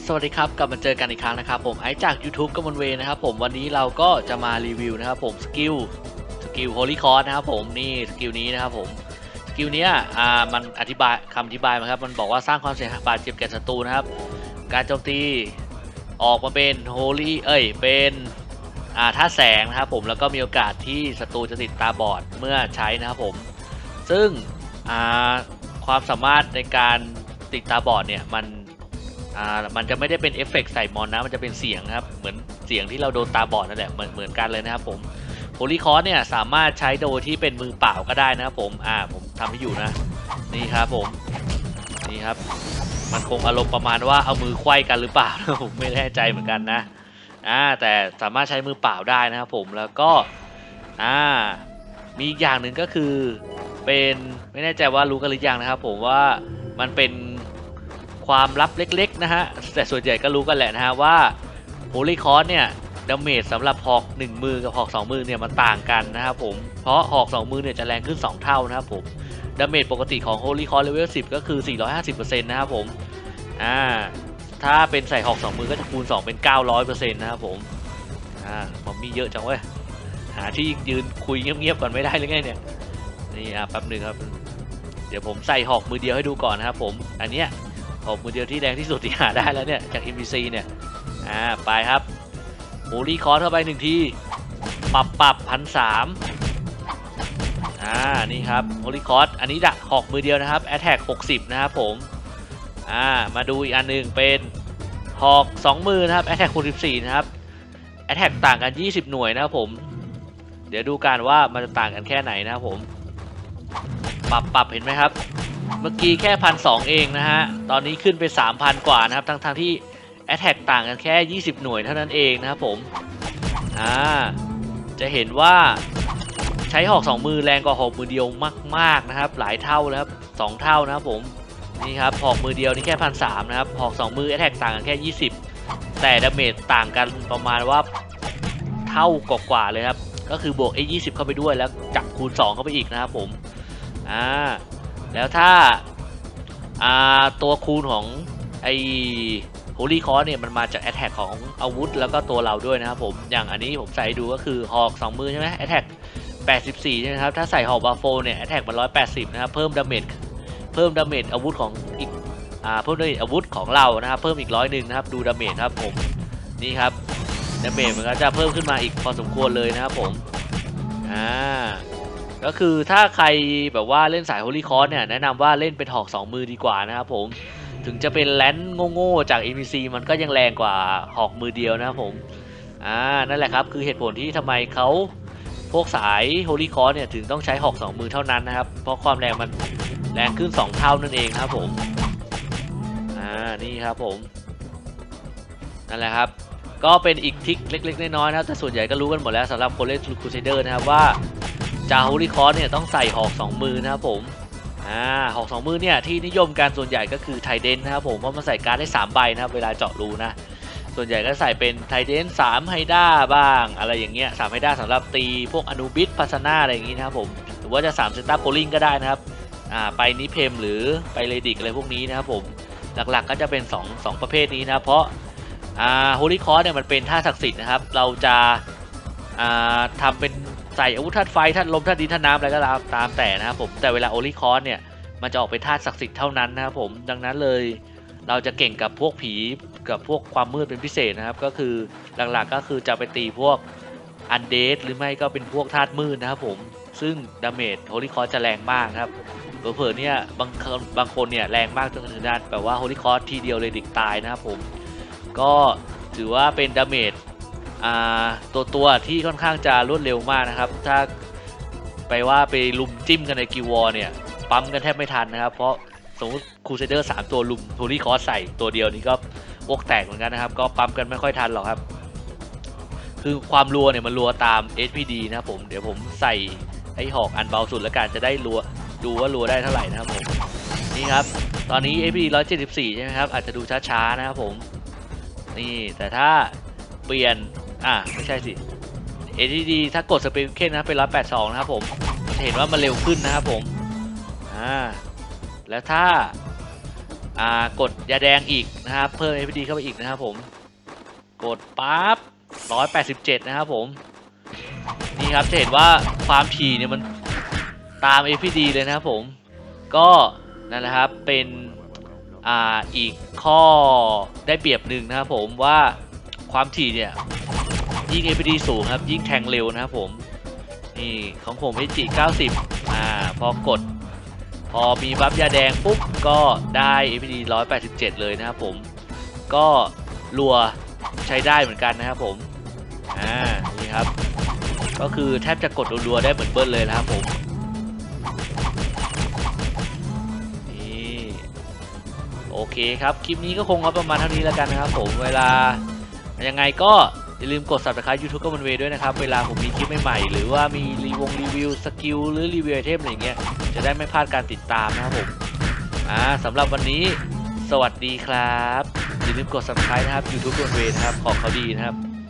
สวัสดีครับกลับมาเจอกันอีกครั้งนะครับผมไอซ์จาก YouTube กมลเวนะครับผมวันนี้เราก็จะมารีวิวนะครับผมสกิล Holy Cross นะครับผมนี่สกิลนี้นะครับผมสกิลนี้มันอธิบายคำอธิบายมาครับมันบอกว่าสร้างความเสียหายบาดเจ็บแก่ศัตรูนะครับการโจมตีออกมาเป็น Holy เป็นท่าแสงนะครับผมแล้วก็มีโอกาสที่ศัตรูจะติดตาบอดเมื่อใช้นะครับผมซึ่งความสามารถในการติดตาบอดเนี่ยมันจะไม่ได้เป็นเอฟเฟกต์ใส่มอนนะมันจะเป็นเสียงครับเหมือนเสียงที่เราโดนตาบอดนั่นแหละเหมือนกันเลยนะครับผมโพลีคอร์เนี่ยสามารถใช้โดยที่เป็นมือเปล่าก็ได้นะครับผมผมทำให้อยู่นะนี่ครับผมนี่ครับมันคงอารมณ์ประมาณว่าเอามือไขว้กันหรือเปล่าผมไม่แน่ใจเหมือนกันนะแต่สามารถใช้มือเปล่าได้นะครับผมแล้วก็มีอีกอย่างหนึ่งก็คือเป็นไม่แน่ใจว่ารู้กันหรือยังนะครับผมว่ามันเป็นความลับเล็กๆนะฮะแต่ส่วนใหญ่ก็รู้กันแหละนะฮะว่าโฮลี่คอร์สเนี่ยดาเมจสำหรับหอก1มือกับหอก2มือเนี่ยมันต่างกันนะครับผมเพราะหอก2มือเนี่ยจะแรงขึ้น2เท่านะครับผมดาเมจปกติของโฮลี่คอร์สเลเวล10ก็คือ 450% นะครับผมถ้าเป็นใส่หอก2มือก็จะคูณ2เป็น 900% นะครับผมมันมีเยอะจังเว้ยหาที่ยืนคุยเงียบๆก่อนไม่ได้หรือไงเนี่ยนี่แป๊บหนึ่งครับเดี๋ยวผมใส่หอกมือเดียวให้ดูก่อนนะครับผมอันเนี้ยหอกมือเดียวที่แรงที่สุดที่หาได้แล้วเนี่ยจาก NPC เนี่ยไปครับโฮลี่คอร์สเข้าไป1ทีปรับ1,300นี่ครับโฮลี่คอร์สอันนี้ดักหอกมือเดียวนะครับ Attack 60นะครับผมมาดูอีกอันนึงเป็นหอก2มือนะครับ Attack 64นะครับ Attack ต่างกัน20หน่วยนะครับผมเดี๋ยวดูกันว่ามันจะต่างกันแค่ไหนนะครับผมปรับเห็นไหมครับเมื่อกี้แค่1,200เองนะฮะตอนนี้ขึ้นไป 3,000 กว่านะครับทั้งที่ Attack ต่างกันแค่20หน่วยเท่านั้นเองนะครับผมจะเห็นว่าใช้หอก2มือแรงกว่าหอกมือเดียวมากๆนะครับหลายเท่าแล้วครับ2เท่านะครับผมนี่ครับหอกมือเดียวนี่แค่1,300นะครับหอก2มือ Attack ต่างกันแค่20แต่ดาเมจต่างกันประมาณว่าเท่ากว่าเลยครับก็คือบวก20เข้าไปด้วยแล้วจับคูณ2เข้าไปอีกนะครับผมแล้วถ้าตัวคูณของไอโฮลี่คอร์สเนี่ยมันมาจากแอตแทกของอาวุธแล้วก็ตัวเราด้วยนะครับผมอย่างอันนี้ผมใส่ดูก็คือหอก2มือใช่ไหมแอตแทก84ใช่ไหมครับถ้าใส่หอกบาโฟเนี่ยแอตแทกมัน180นะครับเพิ่มดาเมจอาวุธของอีกเพิ่มดาเมจอาวุธของเรานะครับเพิ่มอีก100นะครับดูดาเมจครับผมนี่ครับดาเมจมันก็จะเพิ่มขึ้นมาอีกพอสมควรเลยนะครับผมก็คือถ้าใครแบบว่าเล่นสายโฮลี่คอร์สเนี่ยแนะนำว่าเล่นเป็นหอก2มือดีกว่านะครับผมถึงจะเป็นแลนด์โง่ๆจาก NPC มันก็ยังแรงกว่าหอกมือเดียวนะครับผมนั่นแหละครับคือเหตุผลที่ทำไมเขาพวกสายโฮลี่คอร์สเนี่ยถึงต้องใช้หอก2มือเท่านั้นนะครับเพราะความแรงมันแรงขึ้น2เท่านั่นเองครับผมนี่ครับผมนั่นแหละครับก็เป็นอีกทริคเล็กๆน้อยๆนะครับแต่ส่วนใหญ่ก็รู้กันหมดแล้วสำหรับคนเล่นครูเซเดอร์นะครับว่าจาโฮลี่คอร์สเนี่ยต้องใส่หอก2มือนะครับผมหอก2มือเนี่ยที่นิยมการส่วนใหญ่ก็คือไทเดนนะครับผมเพราะมันใส่การ์ดได้3ใบนะครับเวลาเจาะรูนะส่วนใหญ่ก็ใส่เป็นไทเดน3ไฮด้าบ้างอะไรอย่างเงี้ย3ไฮด้าสำหรับตีพวกอนูบิสพัซนาอะไรอย่างงี้นะครับผมหรือว่าจะ3เซนต้าโพลิงก็ได้นะครับไปนิเพมหรือไปเลดิกอะไรพวกนี้นะครับผมหลักๆก็จะเป็น2ประเภทนี้นะเพราะโฮลี่คอร์สเนี่ยมันเป็นท่าศักดิ์สิทธิ์นะครับเราจะทำเป็นใส่อาวุธธาตุไฟธาตุลมธาตุดินธาตุน้ำอะไรก็ตามแต่นะครับผมแต่เวลาโฮลี่คอร์สเนี่ยมันจะออกเป็นธาตุศักดิ์สิทธิ์เท่านั้นนะครับผมดังนั้นเลยเราจะเก่งกับพวกผีกับพวกความมืดเป็นพิเศษนะครับก็คือหลักๆก็คือจะไปตีพวกอันเดดหรือไม่ก็เป็นพวกธาตุมืดนะครับผมซึ่งดาเมจโฮลี่คอร์สจะแรงมากครับเผลอๆเนี่ยบางคนเนี่ยแรงมากจนถึงด้านแบบว่าโฮลี่คอร์สทีเดียวเลยดิกตายนะครับผมก็ถือว่าเป็นดาเมจตัวที่ค่อนข้างจะรวดเร็วมากนะครับถ้าไปลุมจิ้มกันในกิววอร์เนี่ยปั๊มกันแทบไม่ทันนะครับเพราะสมมติครูเซเดอร์3ตัวลุมโฮลี่คอร์สใส่ตัวเดียวนี่ก็วกแตกเหมือนกันนะครับก็ปั๊มกันไม่ค่อยทันหรอกครับคือความรัวเนี่ยมันรัวตาม SPD นะครับผมเดี๋ยวผมใส่ไอ้หอกอันเบาสุดแล้วกันจะได้รัวดูว่ารัวได้เท่าไหร่นะครับผมนี่ครับตอนนี้ SPD 174ใช่ไหมครับอาจจะดูช้าๆนะครับผมนี่แต่ถ้าเปลี่ยนไม่ใช่สิ ATD ถ้ากดสเปคเคนนะเป็น182นะครับผมจะเห็นว่ามันเร็วขึ้นนะครับผมแล้วถ้ากดยาแดงอีกนะครับเพิ่ม FPD เข้าไปอีกนะครับผมกดปั๊บ187นะครับผมนี่ครับจะเห็นว่าความถี่เนี่ยมันตาม FPD เลยนะครับผมก็นั่นแหละครับเป็นอีกข้อได้เปรียบหนึ่งนะครับผมว่าความถี่เนี่ยยิ่ง FPD สูงครับยิ่งแทงเร็วนะครับผมนี่ของผม HG 90พอมีบัฟยาแดงปุ๊บก็ได้ FPD 187เลยนะครับผมก็รัวใช้ได้เหมือนกันนะครับผมนี่ครับก็คือแทบจะกดรัวๆได้เหมือนเบิ้ลเลยนะครับผมนี่โอเคครับคลิปนี้ก็คงเอาประมาณเท่านี้แล้วกันนะครับผมเวลายังไงก็อย่าลืมกด Subscribe YouTube ก็มันเวด้วยนะครับเวลาผมมีคลิปใหม่ๆหรือว่ามีรีวิวสกิลหรือรีวิวไอเทมอะไรเงี้ยจะได้ไม่พลาดการติดตามนะครับผมสำหรับวันนี้สวัสดีครับอย่าลืมกด Subscribe นะครับ YouTube ก็มันเวนะครับของเขาดีนะครับ